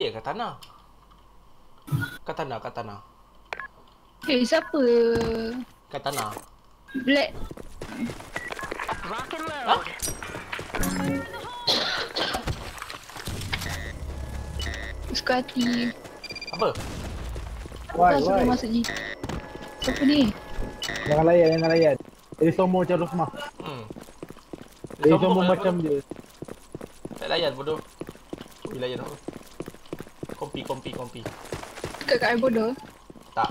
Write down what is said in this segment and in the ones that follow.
Ya, katana. Katana. Siapa? Katana. Black. Hah? Suka hati. Apa? Why? Suruh masuk ni. Siapa ni? Jangan layan. Dia sombong macam Rosmah. Dia sombong macam dia. Tak layan bodoh. Ui, layan apa? Kompi. Dekat kat air bodoh. Tak.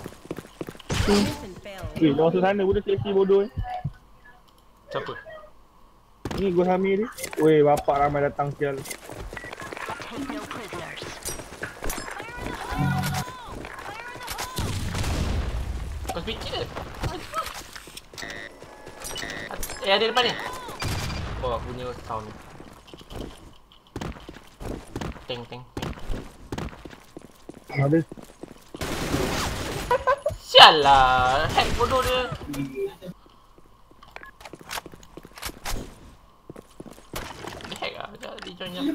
Dah masuk sana budak seleksi bodoh ni. Siapa? Ni Gus Hamir ni. Weh, bapak ramai datang sial. Kau speaker ke? Ada depan ni. Oh, aku punya sound ni. Teng. Habis. Sial lah. Hack bodoh dia. Dia hack lah. Dia join je.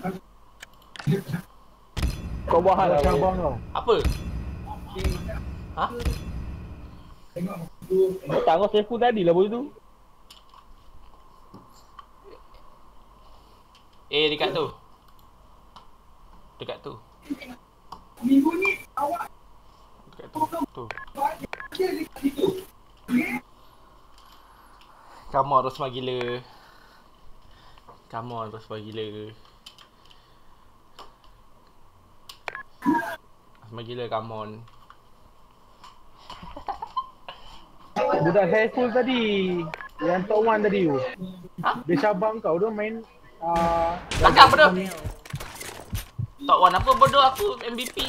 Kau buat hal lah cabang kau. Apa? Ha? Tak kau save tadi lah bodoh tu. Dekat tu. Dekat tu. Come on, Rosmah gila. Rosmah gila, come on. Budak Saiful tadi. Yang top 1 tadi tu. Ha? Dia cabang kau dia main Takkan bodoh. Top 1 apa bodoh, aku MVP.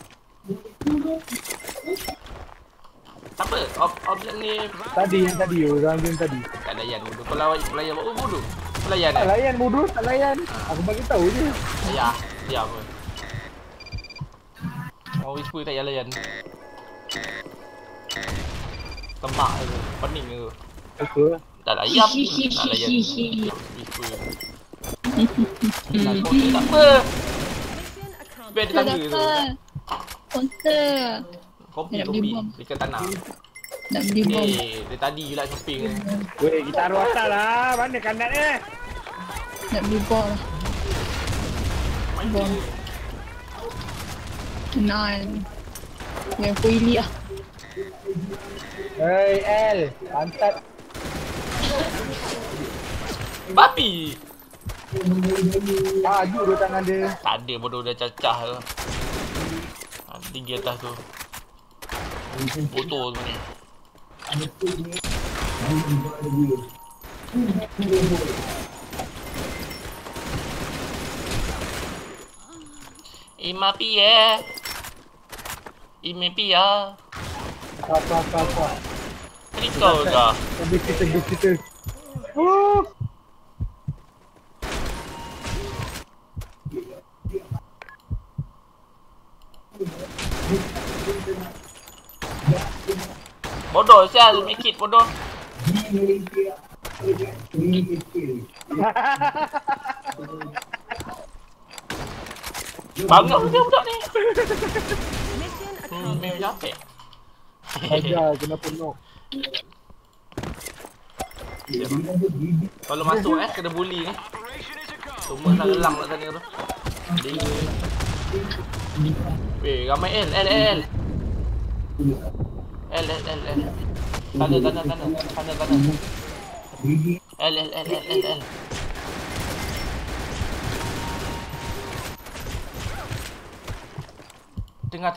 Apa? Objek ni tadi yang tadi tu, dalam game tadi. tak layan bodoh. Kau layan buat bodoh. Kau layan Tak layan bodoh, tak layan. Aku bagi tahu je. Ya, dia apa? Mau whisper tak payah layan. Temak je, pening je. Apa? Tak layan, tak layan. Whisper. Nak kote tak apa. Biar dia tangga tu. Counter. Kopi. Dekat tanah. Nak beli bom. Dia tadi je lah shopping. Weh, kita taruh atas lah. Mana kandat ni? Nak beli bom. Bom. Tenang. Yang kuili lah. Hei, L. Pantat. Babi! Maju dia tangan dia. Tak ada bodoh, dah cacah tu. Tinggi atas tu. Botol tu ni. Imapi ya. Apa. Critical dah. Habis kita. Oh. Bodoh sial, make it bodoh. Bangga budak ni. Memang capek. Ajar kenapa knock. Kalau masuk kena bully ni. Semua nak lelang kat sana tu. Weh, ramai L. L. Sana. L. Tengah.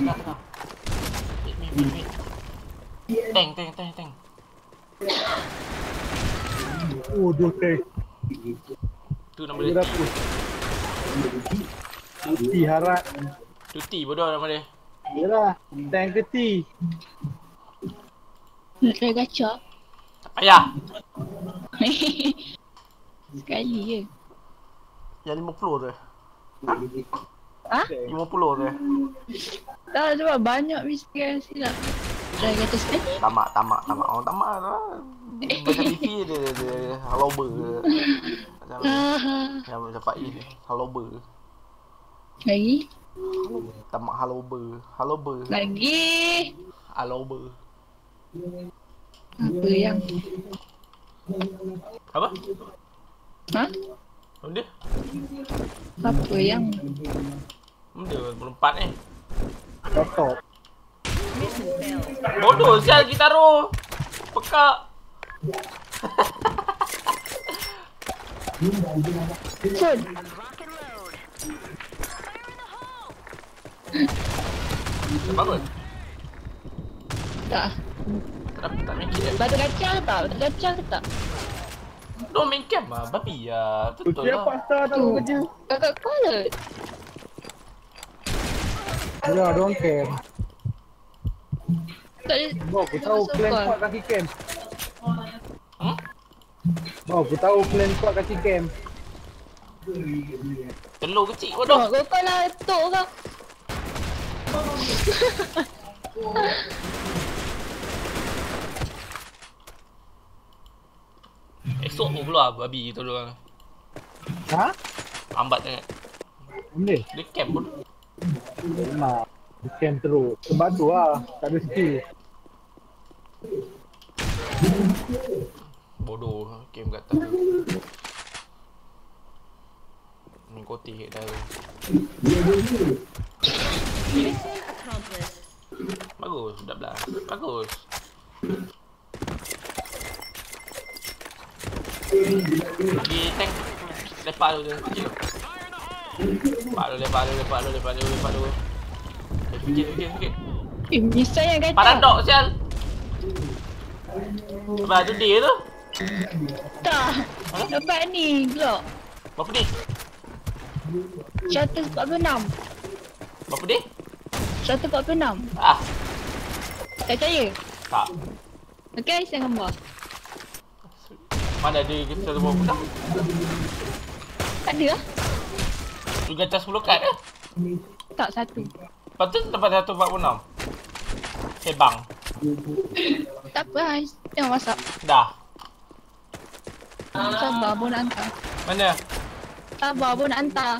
Wait. Tank. Oh, dote. Tu nama dia. Tuti harat. Tuti bodoh nama dia. Yalah, tank ke T. Nak try gacha. Tak payah. Sekali je. Yang 50 tu. Ha? 50 tu. Tak, sebab banyak miskin silap. Try gacha sekali. Tamak. Orang tamak lah. Macam TV dia halober. Macam Faiz halober. Lagi. Tamak halober. Halober. Lagi. Halober. Apa yang? Apa? Ha? Benda? Apa yang? Benda berempat ni. Laptop. Bodoh sial kita taruh. Pekak. Phone. Bangun. Tak. Tak main game. Batu kacang tak? Batu kacang ke tak? Don't main game lah. Babi ya. Betul Siapa lah. pasal tak kerja? Kakak kau lah. Ya, don't care. Tak ada. Oh, aku tahu plan kuat kaki camp. Hmm? Oh, aku tahu plan kuat kaki camp. Telur kecil bodoh. Kau lah tok kau. Esok pun keluar babi tu doang. Ha? Lambat sangat. Boleh? Dia camp bodoh. Nak. Camp terus. Sebab tu lah. Tak ada skill. Bodoh. Camp kat atas tu. Ni kotik dah. Bagus. Dah belas. Bagus. Pergi tank. Lepak dulu dia. Kecil. Lepak dulu. Sikit. Misal yang kacau. Paradok sial. Sebab tu dia tu. Tak. Dapat ni Glock. Berapa dia? 146. Berapa dia? 146. Ah, Tak percaya? tak. Okey, saya gambar. Mana ada kita semua pula? Ada lah. Tu gacah 10 kad ke? Tak, satu. Lepas tu dapat 146. Sebang. Tak apa lah. Tengok WhatsApp. Dah. Sabar, abang nak hantar. Mana? Sabar, abang nak hantar.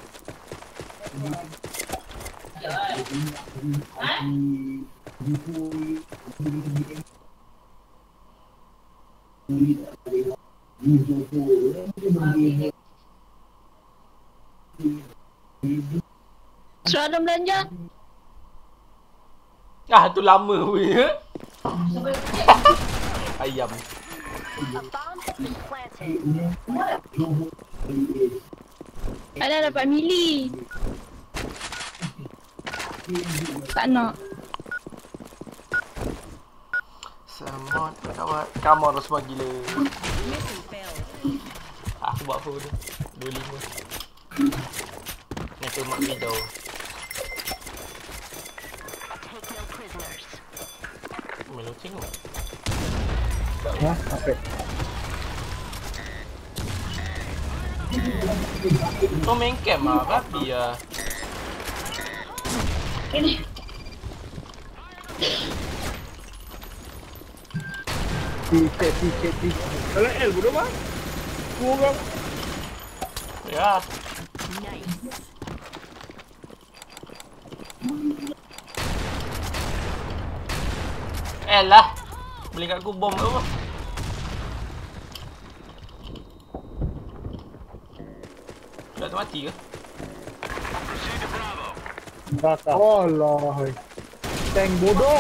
Surat ada belanja? Ah, tu lama punya. Ayam. Ada dapat mili. Tak nak. Semut kawat. Kamu harus semua gila. Aku buat apa tu? 25. Ni tu mak hijau. Meloceng tu. Ha? Apa? Kau main camp lah, babi lah. Ini. Tiket. Kalau L bodoh mah? Kurang. Ya. Lah. Beli kat aku bom tu apa? Dah tu mati ke? Allah. Tank bodoh.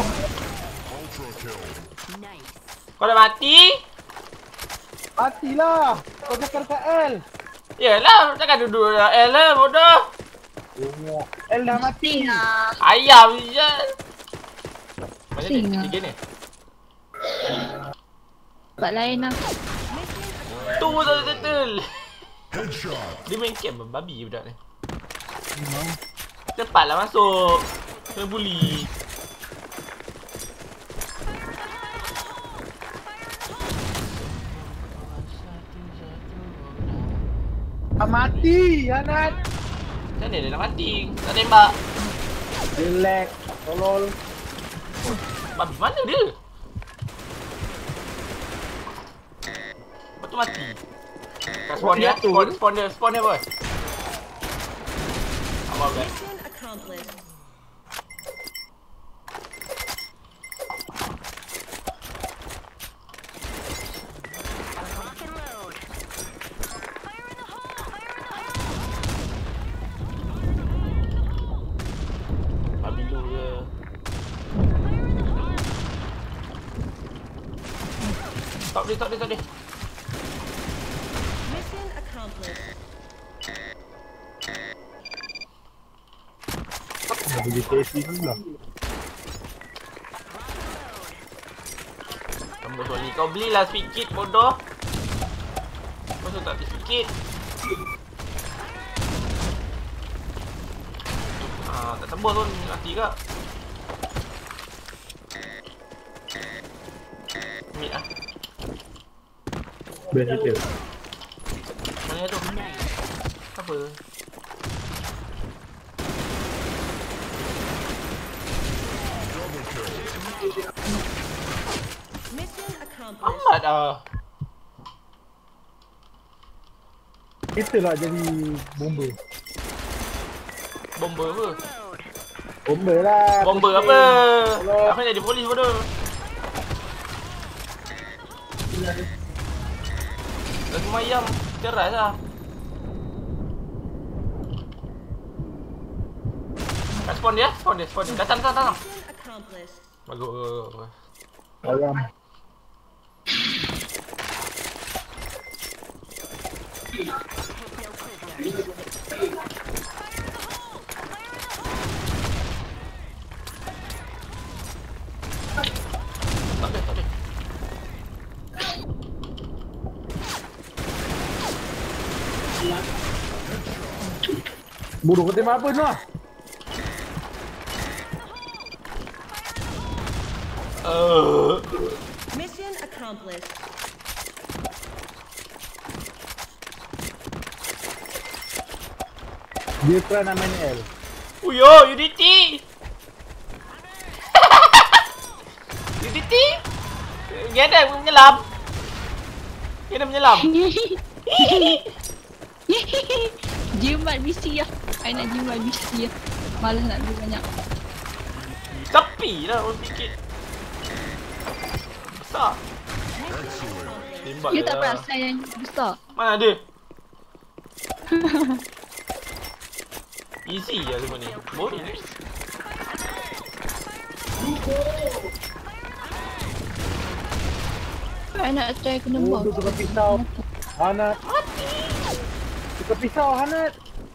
Kau dah mati? Matilah. Kau cakap dekat L. Yelah, takkan duduk dah L lah, bodoh. L dah mati. Lah. Ayam je. Mana Sing dia? lah. 3 ni? Tempat lain lah. Tu betul-betul. Dia main camp babi budak ni. Cepatlah masuk. Kena bully. Mati, Anat. Macam mana dia nak mati? Tak tembak. Relax. Tolol. Babi mana dia? Lepas tu mati. Kat spawn dia, spawn dia boy. Abang maafkan. Abilu je. Stop dia. Mission accomplished. Dah pergi safety pula. Tembus Oli. Kau belilah sikit bodoh. Masa tak beli sikit. Tak tembus pun mati kak. Mid lah. Biar kita. Mana tu? Apa? Mission accomplished. Amat dah. Kita lah jadi bomber. Bomber apa? Bomber lah. Bomber apa? Apa jadi polis bodoh? Dah semua ayam keras lah. Kat spawn dia. Datang. Mission accomplished. Bagus. Ayam. Tak boleh. Bodoh kau tembak apa Noah? Mission accomplished. Dia try nak main L. Uyo, Unity! Unity? Dia ada menyelam. Jimat BC lah. I nak jimat BC lah. Malas nak beli banyak. Tepi lah orang sikit. Besar. Tembak You je tak lah. perasan yang besar. Mana ada? Easy je semua ni. Boring. I nak try kena buang. Bodoh tukar pisau. Hanat. Tukar pisau Hanat.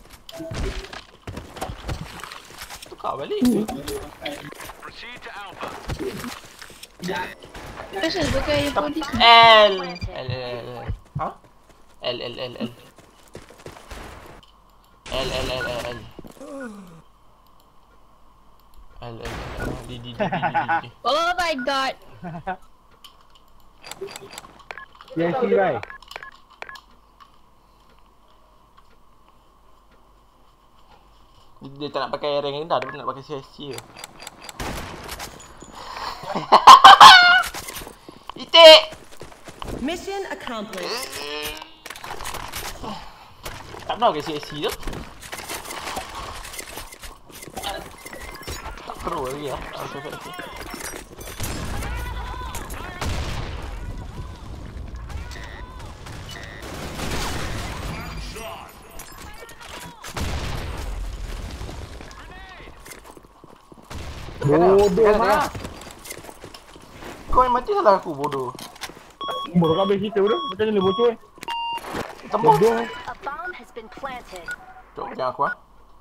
Tukar balik. Kenapa pakai polis ni? L. Ha? L. D. Oh my god. TNC right. Dia tak nak pakai rank rendah, dia nak pakai CSC je. Itik! Mission accomplished. Tak pernah pakai CSC tu. Tak perlu lagi lah. Okay. Bodoh mah. Kau yang mati salah aku, bodoh. Bodoh kau habis kita bodoh. Macam mana bocor Tembus. Bodoh. A bomb has been planted. Jom jangan aku lah.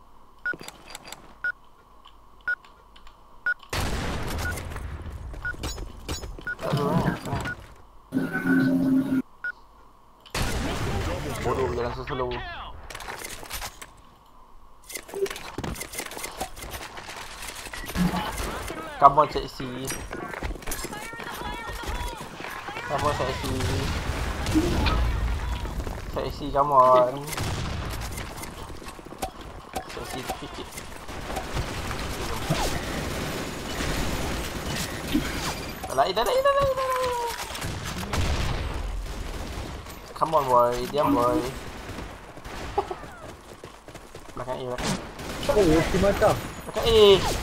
Tak tahu lah. Bodoh jalan slow. Come on, sexy. Come on, sexy. Sexy, come on. Sexy sikit. Dah. Come on, boy. Diam, boy. Belakang A, belakang. Oh, si mantap. Dekat A.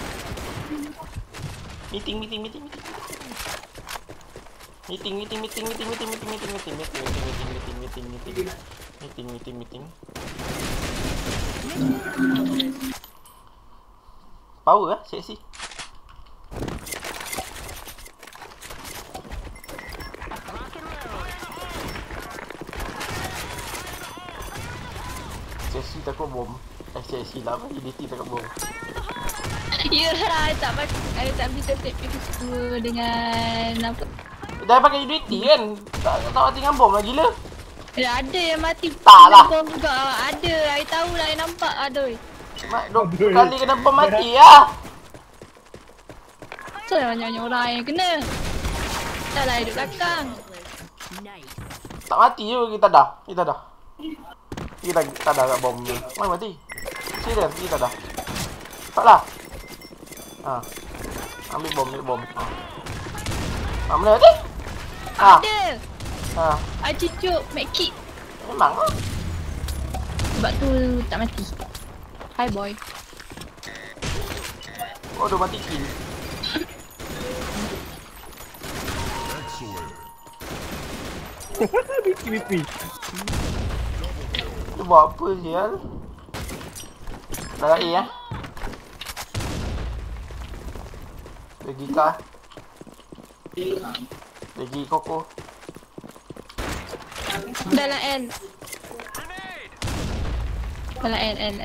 Meeting. Power lah, seksi. Seksi takut bom. Seksi lah apa? EDT takut bom. Ya, tak bisa take PS2 dengan apa? Dah pakai UDT kan? Tak mati dengan bom lah gila. Ada yang mati. Tak lah. Bom juga. Ada. I tahu lah. I nampak. Aduh. Mak 2 kali kena bom mati lah. So banyak orang yang kena. Dah lah duduk belakang. Tak mati je kita dah. Kita dah kat bom ni. Mana mati? Serius kita dah. Taklah. Ha. Ambil bom. Ha. Mana mati? Ha. Ada. Ha. I cucuk medkit. Memang lah. Sebab tu tak mati. Hi boy. Oh, dah mati kill. BP. Dia buat apa sial? Dah kat A eh. Lagi kah? Lagi koko. Dalam N. Dalam N.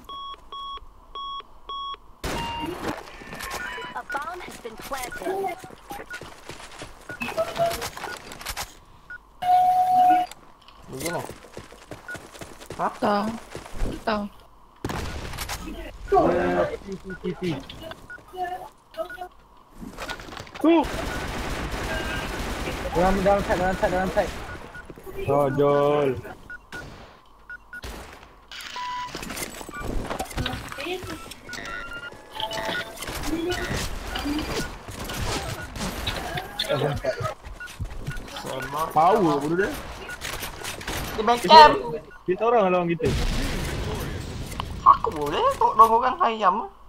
A bomb has been planted. Lagi ni. Ha? Tahu. PC. Tu. Dalam side. Oh, Jol. Power bodoh dia. Dia main camp. Kita orang lawan kita. Aku boleh. Kau orang ayam.